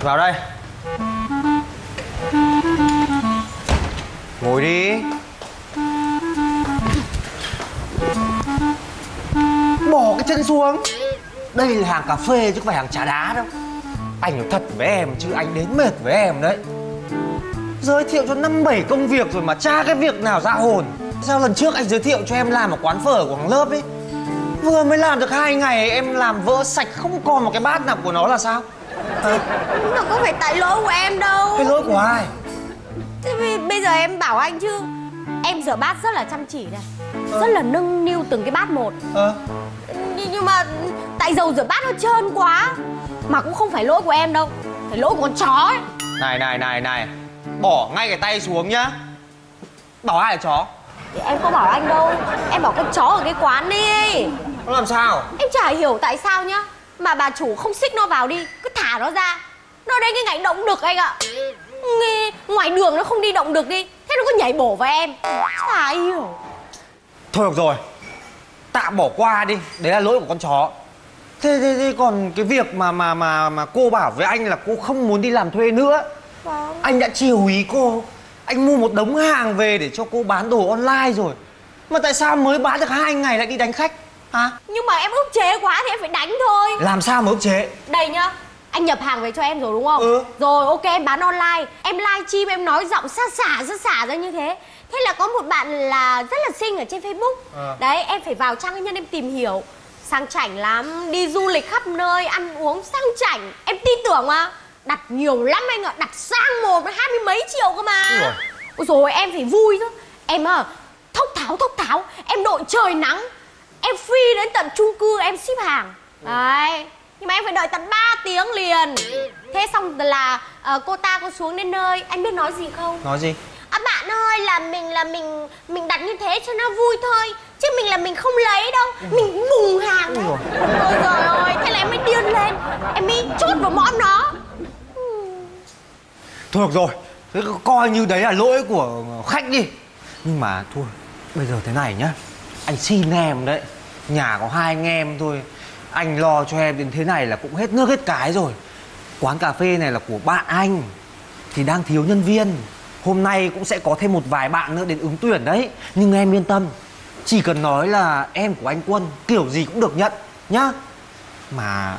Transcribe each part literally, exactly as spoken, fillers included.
Vào đây. Ngồi đi. Bỏ cái chân xuống. Đây là hàng cà phê chứ không phải hàng trà đá đâu. Anh nói thật với em chứ anh đến mệt với em đấy. Giới thiệu cho năm bảy công việc rồi mà chả cái việc nào ra hồn. Sao lần trước anh giới thiệu cho em làm ở quán phở của hàng lớp ấy, vừa mới làm được hai ngày em làm vỡ sạch không còn một cái bát nào của nó là sao? À. Nó có phải tại lỗi của em đâu. Cái lỗi của ai? Thế vì bây giờ em bảo anh chứ, em rửa bát rất là chăm chỉ này, ờ. rất là nâng niu từng cái bát một. Ờ. Nhưng mà tại dầu rửa bát nó trơn quá. Mà cũng không phải lỗi của em đâu, phải lỗi của con chó ấy. Này này này này, bỏ ngay cái tay xuống nhá. Bảo ai là chó? Thì em không bảo anh đâu, em bảo con chó ở cái quán đi. Nó làm sao? Em chả hiểu tại sao nhá, mà bà chủ không xích nó vào đi, cứ thả nó ra. Nó đến cái ngành động đực anh ạ. Nghe, ngoài đường nó không đi động đực đi, thế nó cứ nhảy bổ vào em. Chả hiểu. Thôi được rồi, tạm bỏ qua đi, đấy là lỗi của con chó. Thế, thế, thế còn cái việc mà mà mà mà cô bảo với anh là cô không muốn đi làm thuê nữa. Vâng. Anh đã chiều ý cô. Anh mua một đống hàng về để cho cô bán đồ online rồi. Mà tại sao mới bán được hai ngày lại đi đánh khách hả? Nhưng mà em ức chế quá thì em phải đánh thôi. Làm sao mà ức chế? Đây nhá, anh nhập hàng về cho em rồi đúng không? Ừ. Rồi ok, em bán online. Em live stream em nói giọng xa xả xa xả ra như thế. Thế là có một bạn là rất là xinh ở trên Facebook. À. Đấy, em phải vào trang cá nhân em tìm hiểu. Sang chảnh lắm, đi du lịch khắp nơi, ăn uống sang chảnh. Em tin tưởng mà. Đặt nhiều lắm anh ạ, đặt sang một hai mươi mấy triệu cơ mà. Ủa? Ôi rồi em phải vui chứ. Em à, thốc tháo thốc tháo. Em đội trời nắng, em free đến tận chung cư em ship hàng. Đấy, nhưng mà em phải đợi tận ba tiếng liền. Thế xong là uh, cô ta có xuống đến nơi. Anh biết nói gì không? Nói gì? À, bạn ơi, là mình là mình mình đặt như thế cho nó vui thôi, chứ mình là mình không lấy đâu. Ừ. Mình bùng hàng đấy. Ôi trời ơi, thế là em mới điên lên. Em mới chốt vào mõm nó. ừ. Thôi được rồi, thế coi như đấy là lỗi của khách đi. Nhưng mà thôi, bây giờ thế này nhá, anh xin em đấy, nhà có hai anh em thôi, anh lo cho em đến thế này là cũng hết nước hết cái rồi. Quán cà phê này là của bạn anh, thì đang thiếu nhân viên. Hôm nay cũng sẽ có thêm một vài bạn nữa đến ứng tuyển đấy. Nhưng em yên tâm, chỉ cần nói là em của anh Quân, kiểu gì cũng được nhận nhá. Mà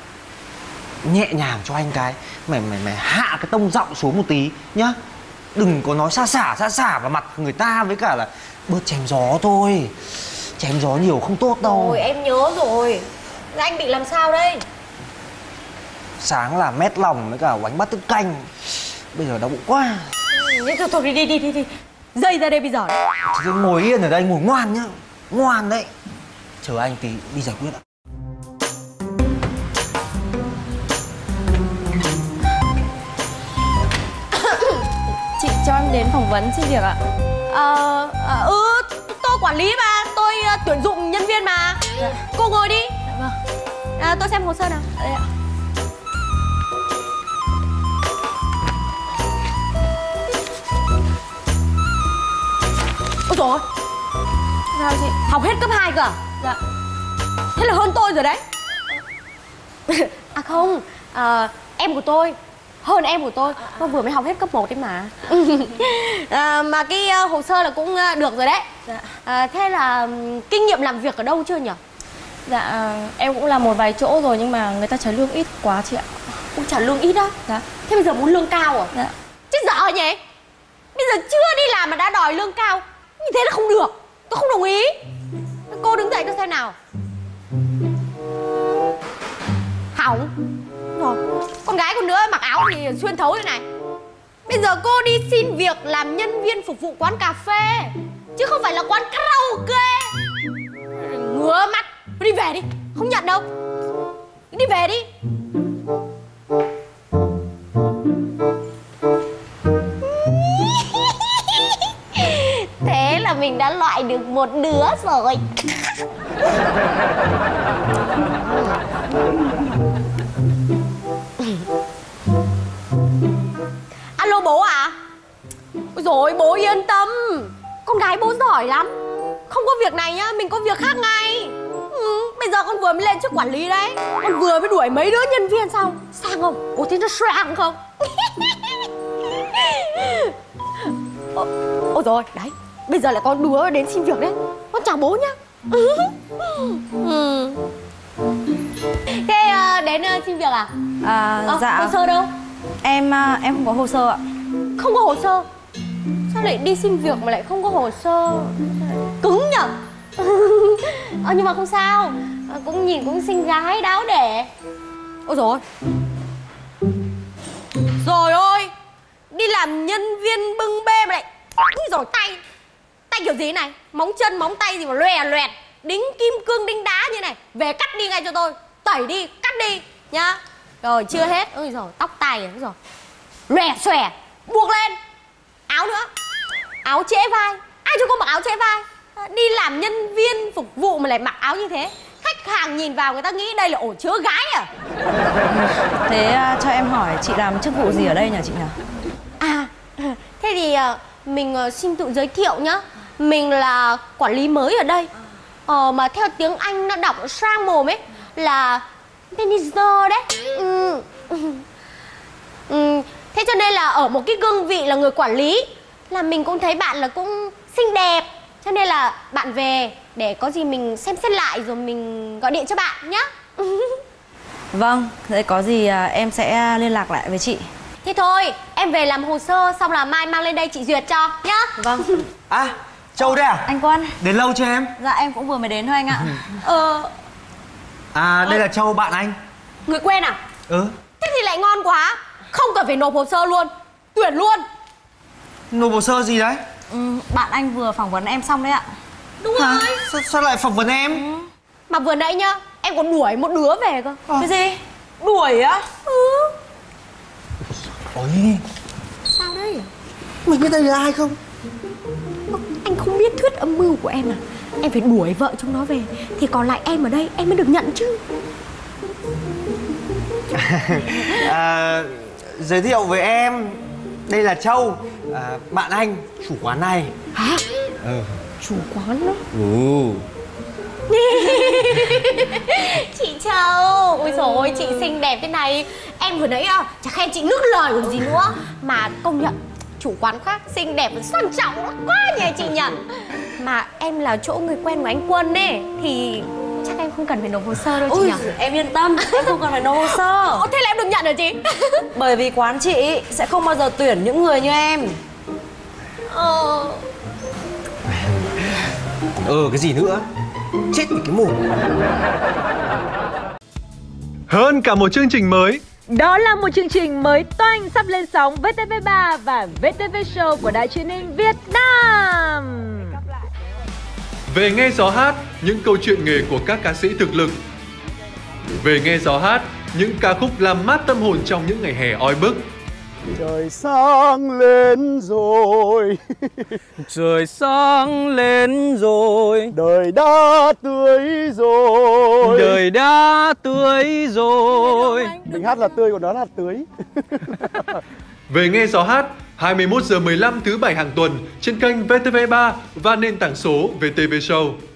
nhẹ nhàng cho anh cái, mày mày mày hạ cái tông giọng xuống một tí nhá. Đừng có nói xa xả xa xả vào mặt người ta, với cả là bớt chém gió thôi. Chém gió nhiều không tốt đâu. Rồi em nhớ rồi. Anh định làm sao đây? Sáng là mét lòng với cả bánh bát tiết canh. Bây giờ đau bụng quá. Ừ, thôi, thôi đi đi đi đi đi. Dây ra đây bây giờ. Thì ngồi yên ở đây, ngồi ngoan nhá. Ngoan đấy. Chờ anh tí đi giải quyết ạ. Chị cho em đến phỏng vấn xin việc ạ. Ờ, à, ừ, tôi quản lý mà, tôi uh, tuyển dụng nhân viên mà. Dạ. Cô ngồi đi. Dạ vâng. À, tôi xem hồ sơ nào. Đây ạ. Ôi dồi ôi. Sao chị? Học hết cấp hai cơ à? Dạ. Thế là hơn tôi rồi đấy. À không, à, em của tôi hơn em của tôi, nó vừa mới học hết cấp một đấy mà. À, mà cái uh, hồ sơ là cũng uh, được rồi đấy. Dạ. À, thế là um, kinh nghiệm làm việc ở đâu chưa nhỉ? Dạ, em cũng làm một vài chỗ rồi nhưng mà người ta trả lương ít quá chị ạ. Cũng trả lương ít á? Dạ. Thế bây giờ muốn lương cao à? Dạ. Chứ dở nhỉ? Bây giờ chưa đi làm mà đã đòi lương cao, như thế là không được. Tôi không đồng ý. Cô đứng dậy tôi xem nào. Hỏng rồi. Con gái con nữa mặc áo thì xuyên thấu thế này. Bây giờ cô đi xin việc làm nhân viên phục vụ quán cà phê, chứ không phải là quán karaoke. Ngứa mắt. Đi về đi, không nhận đâu. Đi về đi. Thế là mình đã loại được một đứa rồi. Alo bố à? Ôi dồi ôi, bố yên tâm. Con gái bố giỏi lắm. Không có việc này nhá, mình có việc khác ngay. Ừ, Bây giờ con vừa mới lên chức quản lý đấy, con vừa mới đuổi mấy đứa nhân viên xong. Sang không? Ủa thế nó sang không? Ồ, ôi rồi, đấy. Bây giờ lại con đứa đến xin việc đấy. Con chào bố nhá. Ừ. Thế uh, đến uh, xin việc à? À, ờ, dạ. Hồ sơ đâu? Em uh, em không có hồ sơ ạ. Không có hồ sơ? Sao lại đi xin việc mà lại không có hồ sơ? Cứng nhở? Ờ, nhưng mà không sao, ờ, cũng nhìn cũng xinh gái đáo để. Ôi dồi ôi. Rồi ôi, đi làm nhân viên bưng bê mà lại úi dồi tay. Tay kiểu gì này? Móng chân, móng tay gì mà loè loẹt, đính kim cương đính đá như này. Về cắt đi ngay cho tôi. Tẩy đi, cắt đi nhá. Rồi chưa hết. Ôi dồi, tóc tai rồi. Lòe xòe, buộc lên. Áo nữa, áo trễ vai. Ai cho cô mặc áo trễ vai? Đi làm nhân viên phục vụ mà lại mặc áo như thế, khách hàng nhìn vào người ta nghĩ đây là ổ chứa gái à? Thế uh, cho em hỏi chị làm chức vụ gì ở đây nhỉ chị nhỉ? À, thế thì uh, mình uh, xin tự giới thiệu nhá. Mình là quản lý mới ở đây. Ờ, mà theo tiếng Anh nó đọc sang mồm ấy là manager đấy. Ừ. Ừ. Thế cho nên là ở một cái cương vị là người quản lý, là mình cũng thấy bạn là cũng xinh đẹp, cho nên là bạn về để có gì mình xem xét lại rồi mình gọi điện cho bạn nhá. Vâng, thế có gì uh, em sẽ liên lạc lại với chị. Thế thôi, em về làm hồ sơ xong là mai mang lên đây chị duyệt cho nhá. Vâng. À, Châu đây à? Anh Quân. Đến lâu chưa em? Dạ em cũng vừa mới đến thôi anh ạ. Ờ. À, đây là Châu bạn anh. Người quen à? Ừ. Thế thì lại ngon quá. Không cần phải nộp hồ sơ luôn, tuyển luôn. Nộp hồ sơ gì đấy? Ừ, bạn anh vừa phỏng vấn em xong đấy ạ. Đúng Hả? rồi. Sao, sao lại phỏng vấn em? Ừ. Mà vừa nãy nhá, em còn đuổi một đứa về cơ. À. Cái gì? Đuổi á? Ừ. Ôi, Sao đấy? mình biết đây là ai không? Anh không biết thuyết âm mưu của em à? Em phải đuổi vợ chúng nó về thì còn lại em ở đây em mới được nhận chứ. À, giới thiệu với em, đây là Châu, à, bạn anh, chủ quán này. Hả? Ừ. Chủ quán đó. Ừ. Chị Châu, ôi dồi ôi, chị xinh đẹp thế này. Em vừa nãy à, chả khen chị ngước lời còn gì nữa. Mà công nhận chủ quán khác xinh đẹp và sang trọng quá nhỉ chị nhỉ. Mà em là chỗ người quen của anh Quân ấy, thì chắc em không cần phải nộp hồ sơ đâu chị Ôi, nhỉ. em yên tâm, em không cần phải nộp hồ sơ. Ồ, thế là em được nhận rồi chị. Bởi vì quán chị sẽ không bao giờ tuyển những người như em. Ờ. Ừ, cái gì nữa? Chết vì cái mồm. Hơn cả một chương trình mới, đó là một chương trình mới toanh sắp lên sóng vê tê vê ba và vê tê vê Show của Đài Truyền hình Việt Nam. về nghe gió hát, những câu chuyện nghề của các ca sĩ thực lực. Về nghe gió hát, những ca khúc làm mát tâm hồn trong những ngày hè oi bức. Trời sáng lên rồi, Trời sáng lên rồi, đời đã tươi rồi. đời đã tươi rồi. Mình hát là tươi còn nó là tưới. Về nghe gió hát, hai mươi mốt giờ mười lăm thứ bảy hàng tuần trên kênh vê tê vê ba và nền tảng số vê tê vê Show.